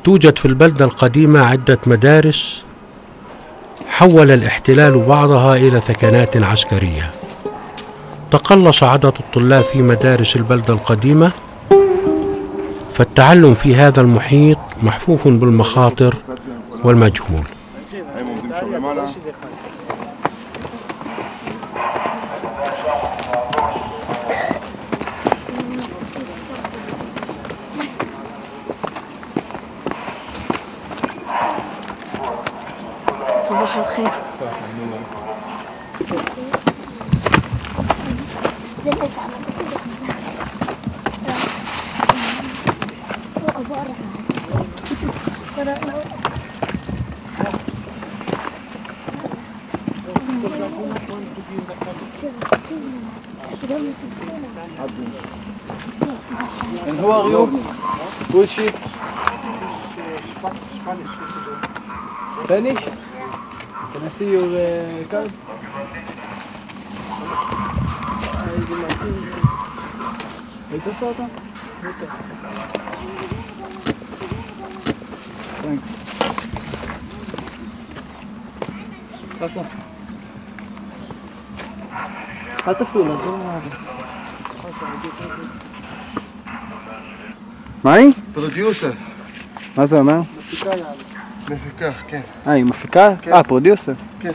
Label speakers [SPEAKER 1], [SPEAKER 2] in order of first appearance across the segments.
[SPEAKER 1] توجد في البلدة القديمة عدة مدارس حول الاحتلال بعضها إلى ثكنات عسكرية. تقلص عدد الطلاب في مدارس البلدة القديمة، فالتعلم في هذا المحيط محفوف بالمخاطر والمجهول.
[SPEAKER 2] صباح الخير.
[SPEAKER 3] صباح النور. And who are you? Who is she? Spanish? Can I see your cars? Ito sa ito? Ito. Thanks. Sasa? هتفولا معي؟
[SPEAKER 4] بروديوسر.
[SPEAKER 3] ماذا معه؟
[SPEAKER 4] مفكاه كان.
[SPEAKER 3] أي מפיקה? פרודיוסר.
[SPEAKER 4] כן.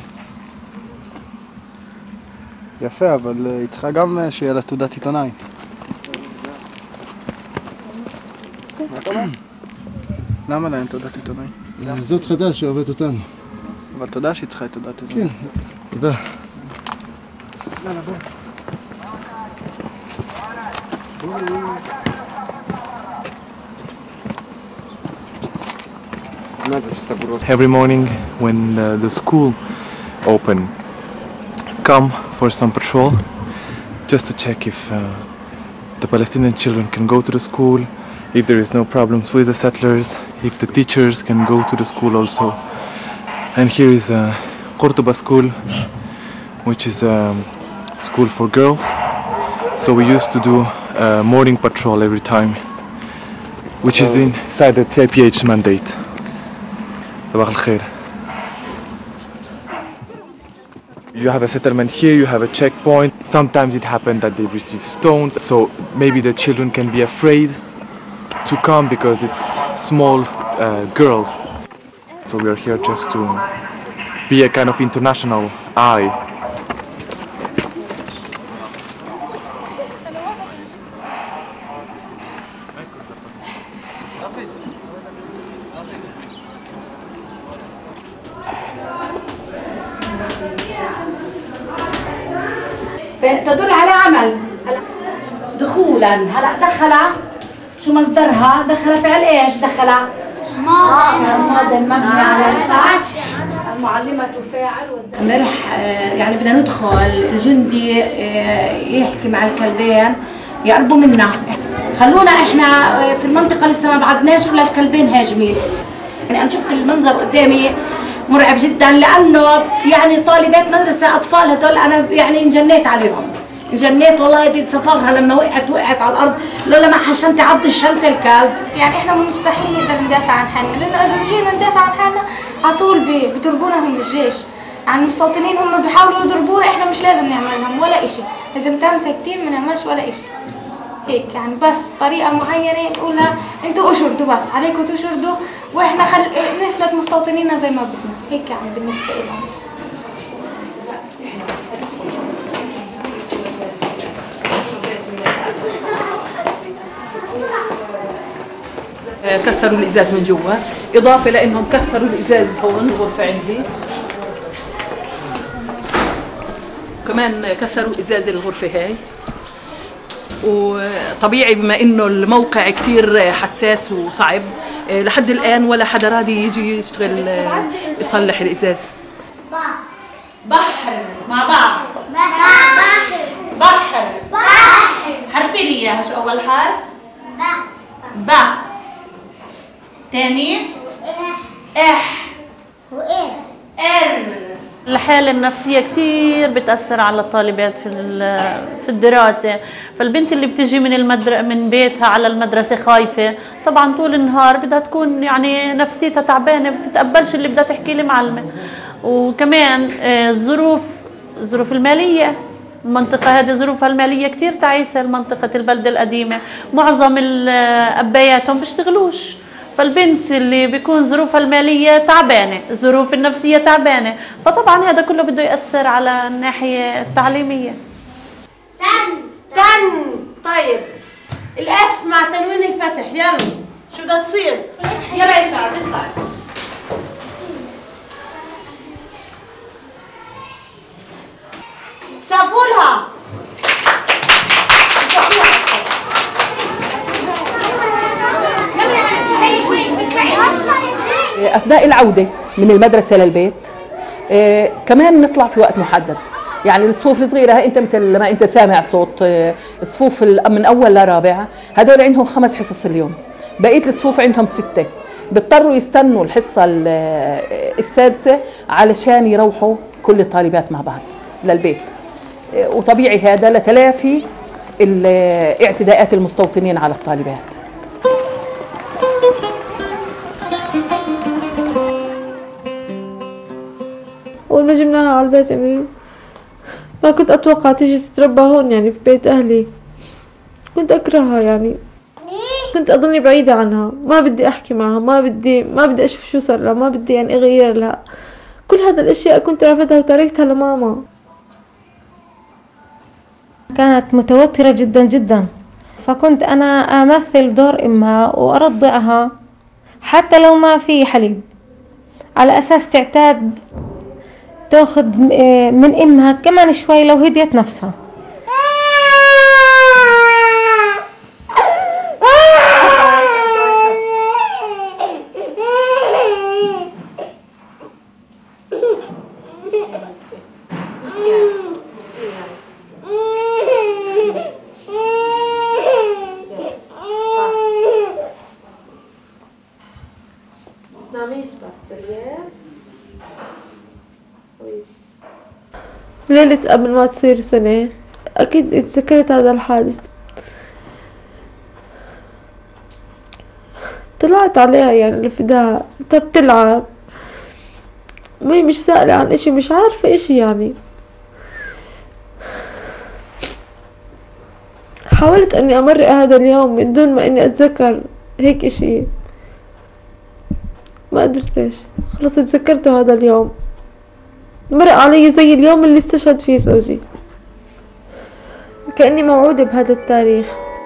[SPEAKER 3] יפה, אבל היא צריכה גם שיהיה לה תעודת עיתונאי. למה לה אין תעודת עיתונאי?
[SPEAKER 4] זאת חדש שעובדת אותנו.
[SPEAKER 3] אבל אתה יודע שהיא צריכה את תעודת עיתונאי.
[SPEAKER 4] כן, תודה.
[SPEAKER 5] Every morning when the school open, come for some patrol just to check if the Palestinian children can go to the school, if there is no problems with the settlers, if the teachers can go to the school also. And here is Qurtuba school, which is a school for girls. So we used to do a morning patrol every time, which is inside the TIPH mandate. صباح الخير. You have a settlement here, you have a checkpoint. Sometimes it happens that they receive stones, so maybe the children can be afraid to come because it's small girls. So we are here just to be a kind of international eye.
[SPEAKER 6] تدل على عمل. دخولا هلا دخلها شو مصدرها؟ دخلها فعل ايش؟ دخلها ماضي مبني على الفعل. المعلمة فاعل. امبارح يعني بدنا ندخل الجندي يحكي مع الكلبين يقربوا منا. خلونا احنا في المنطقة لسه ما بعدناش الا الكلبين هاجمين. يعني انا شفت المنظر قدامي مرعب جدا، لانه يعني طالبات مدرسه اطفال هدول انا يعني انجنيت عليهم، انجنيت والله. يدي سفرها لما وقعت على الارض لولا ما حشنتي عض الشنطه الكلب.
[SPEAKER 2] يعني احنا مستحيل نقدر ندافع عن حالنا، لانه اذا جينا ندافع عن حالنا على طول بيضربونا هم الجيش. يعني المستوطنين هم بيحاولوا يضربونا، احنا مش لازم نعمل لهم ولا شيء، لازم نتعامل ساكتين ما نعملش ولا شيء. هيك يعني بس طريقه معينه نقولها انتوا اشردوا، بس عليكم تشردوا واحنا نفلت مستوطنينا زي ما بدنا. هيك يعني بالنسبه لهم.
[SPEAKER 7] كسروا الازاز من جوا، اضافه لانهم كسروا الازاز هون الغرفه عندي، كمان كسروا ازاز الغرفه هاي. وطبيعي بما انه الموقع كتير حساس وصعب، لحد الان ولا حدا راضي يجي يشتغل يصلح الازاز.
[SPEAKER 6] بحر مع بعض. بحر حرفي لي اياها. شو اول حرف؟ ب. تاني اح وار. ار.
[SPEAKER 8] الحالة النفسية كتير بتأثر على الطالبات في الدراسة. فالبنت اللي بتجي من بيتها على المدرسة خايفة، طبعا طول النهار بدها تكون يعني نفسيتها تعبانة، بتتقبلش اللي بدها تحكي لي معلمة. وكمان الظروف المالية، المنطقة هذه ظروفها المالية كتير تعيسة، منطقة البلدة القديمة معظم أبياتهم بيشتغلوش، فالبنت اللي بيكون ظروفها المالية تعبانة، الظروف النفسية تعبانة، فطبعا هذا كله بده يأثر على الناحية التعليمية.
[SPEAKER 6] تن طيب الاف مع تنوين الفتح، يلا شو بدها تصير؟ يلا يا سعد اطلع. سقفولها.
[SPEAKER 7] أثناء العودة من المدرسة للبيت كمان نطلع في وقت محدد. يعني الصفوف الصغيرة هاي أنت مثل ما أنت سامع صوت صفوف من أول لرابع، هدول عندهم 5 حصص اليوم، بقية الصفوف عندهم 6، بيضطروا يستنوا الحصة السادسة علشان يروحوا كل الطالبات مع بعض للبيت. وطبيعي هذا لتلافي اعتداءات المستوطنين على الطالبات.
[SPEAKER 9] أول ما جبناها على البيت يعني ما كنت أتوقع تيجي تتربى هون يعني في بيت أهلي. كنت أكرهها يعني، كنت أظني بعيدة عنها، ما بدي أحكي معها، ما بدي أشوف شو صار لها، ما بدي يعني أغير لها. كل هذا الأشياء كنت رافضها وتركتها لماما.
[SPEAKER 10] كانت متوترة جدا جدا، فكنت أنا أمثل دور أمها وأرضعها حتى لو ما في حليب، على أساس تعتاد تاخذ من أمها كمان شوي لو هديت نفسها.
[SPEAKER 9] ليلة قبل ما تصير سنة أكيد اتذكرت هذا الحادث. طلعت عليها يعني لفداها، انت بتلعب، مش سائلة عن اشي، مش عارفة اشي يعني. حاولت اني امرق هذا اليوم من دون ما اني اتذكر هيك اشي، ما قدرتش، خلص اتذكرته هذا اليوم، مرق علي زي اليوم اللي استشهد فيه زوجي، كأني موعودة بهذا التاريخ.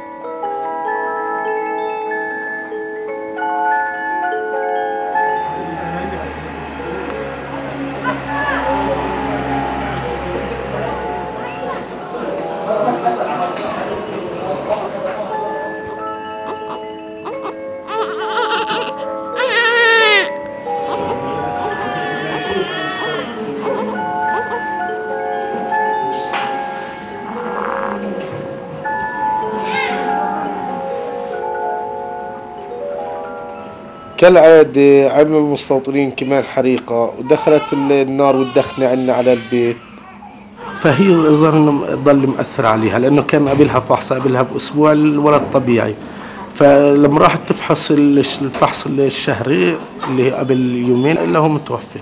[SPEAKER 11] كالعادة عمل المستوطنين كمان حريقة ودخلت النار والدخنة عنا على البيت،
[SPEAKER 1] فهي الظاهر انه ضل مأثر عليها، لانه كان قبلها فحص قبلها باسبوع الولد طبيعي، فلما راحت تفحص الفحص الشهري اللي قبل يومين الا هو متوفي.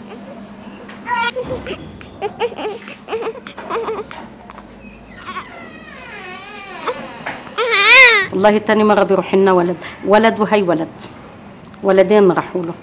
[SPEAKER 12] والله تاني مرة بيروح لنا ولد وهي ولدين راحوا له.